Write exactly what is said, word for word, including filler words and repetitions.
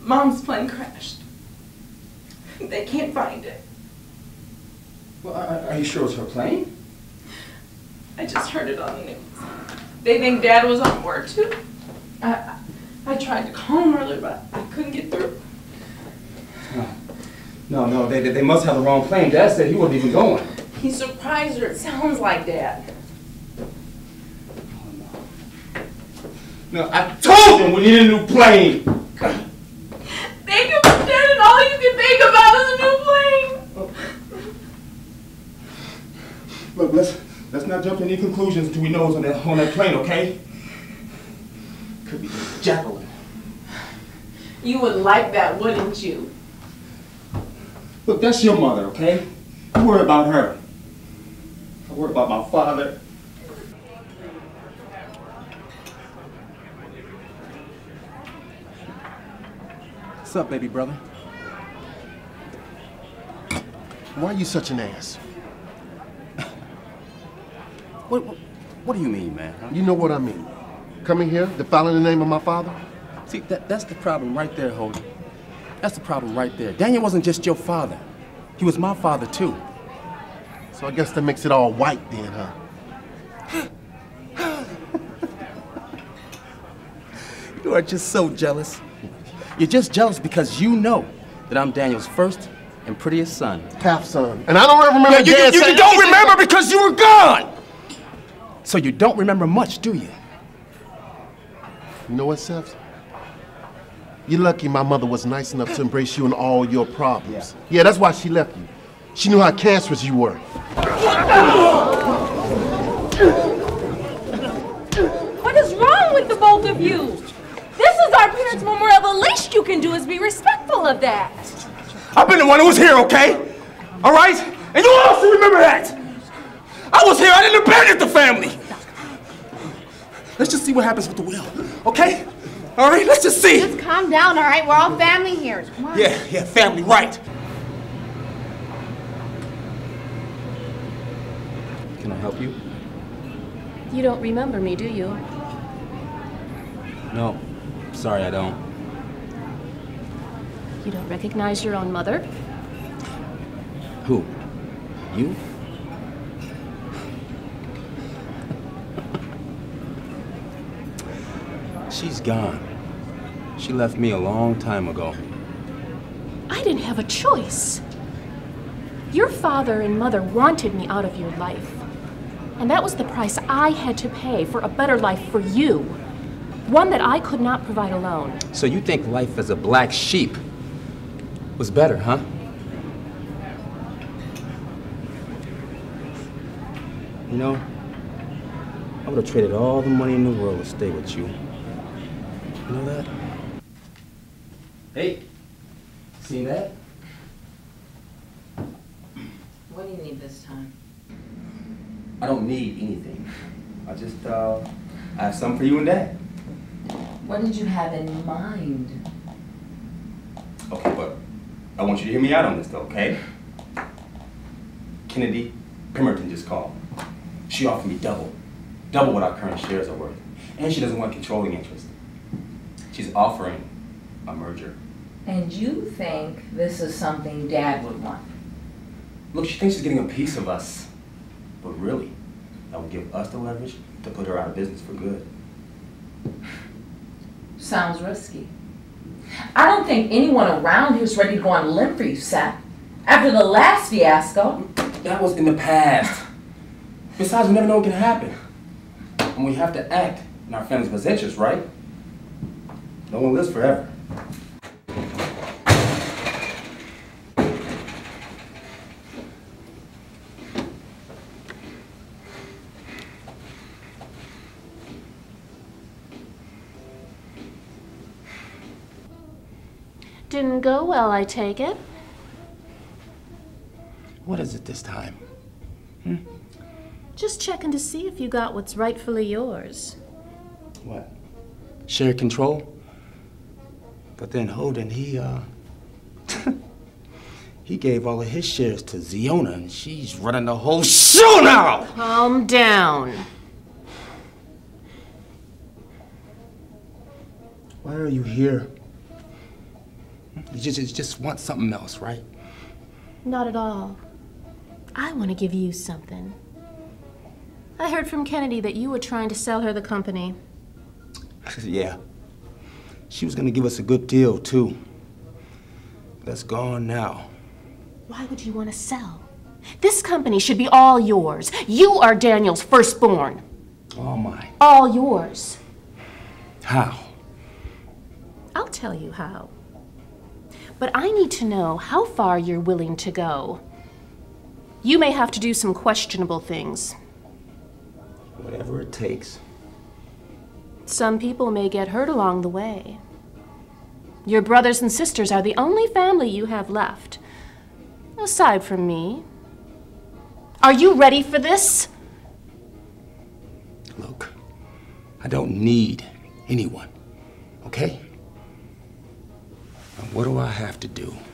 Mom's plane crashed. They can't find it. Well, are, are you sure it's her plane? I just heard it on the news. They think Dad was on board too. I, I tried to call him earlier, but I couldn't get through. No, no, they, they must have the wrong plane. Dad said he wasn't even going. He surprised her. It sounds like Dad. No, I told them we need a new plane. Thank you for Dad, and all you can think about is a new plane. Look, let's let's not jump to any conclusions until we know what's on that on that plane, okay? Could be Jacqueline. You would like that, wouldn't you? Look, that's your mother, okay? I worry about her. I worry about my father. What's up, baby brother? Why are you such an ass? What, what, what do you mean, man? Huh? You know what I mean. Coming here, defiling the name of my father? See, that, that's the problem right there, Holden. That's the problem right there. Daniel wasn't just your father. He was my father, too. So I guess that makes it all white then, huh? You are just so jealous. You're just jealous because you know that I'm Daniel's first and prettiest son. Half son. And I don't remember yeah, you, Dad you, you, saying... you don't remember because you were gone! So you don't remember much, do you? You know what, Seth? You're lucky my mother was nice enough to embrace you in all your problems. Yeah, yeah, that's why she left you. She knew how cancerous you were. What is wrong with the both of you? This is our parents' memorial. The least you can do is be respectful of that. I've been the one who was here, okay? All right? And you also remember that. I was here. I didn't abandon the family. Let's just see what happens with the will, okay? All right, let's just see. Just calm down, all right? We're all family here. Come on. Yeah, yeah, family, right. Can I help you? You don't remember me, do you? No, sorry, I don't. You don't recognize your own mother? Who? You? She's gone. She left me a long time ago. I didn't have a choice. Your father and mother wanted me out of your life. And that was the price I had to pay for a better life for you. One that I could not provide alone. So you think life as a black sheep was better, huh? You know, I would have traded all the money in the world to stay with you. You know that? Hey, see that? What do you need this time? I don't need anything. I just, uh, I have something for you and Dad. What did you have in mind? Okay, but I want you to hear me out on this, though, okay? Kennedy Pemberton just called. She offered me double, double what our current shares are worth. And she doesn't want controlling interest. She's offering a merger. And you think this is something Dad would want? Look, she thinks she's getting a piece of us. But really, that would give us the leverage to put her out of business for good. Sounds risky. I don't think anyone around here is ready to go on a limb for you, Seth. After the last fiasco. That was in the past. Besides, we never know what can happen. And we have to act in our family's best interest, right? No one lives forever. Didn't go well, I take it. What is it this time? Hmm? Just checking to see if you got what's rightfully yours. What? Shared control? But then Holden, he, uh... he gave all of his shares to Ziona, and she's running the whole show now! Calm down. Why are you here? You just, you just want something else, right? Not at all. I want to give you something. I heard from Kennedy that you were trying to sell her the company. Yeah. She was gonna give us a good deal, too. That's gone now. Why would you want to sell? This company should be all yours. You are Daniel's firstborn. All mine. All yours. How? I'll tell you how. But I need to know how far you're willing to go. You may have to do some questionable things. Whatever it takes. Some people may get hurt along the way. Your brothers and sisters are the only family you have left, aside from me. Are you ready for this? Look, I don't need anyone, okay? Now, what do I have to do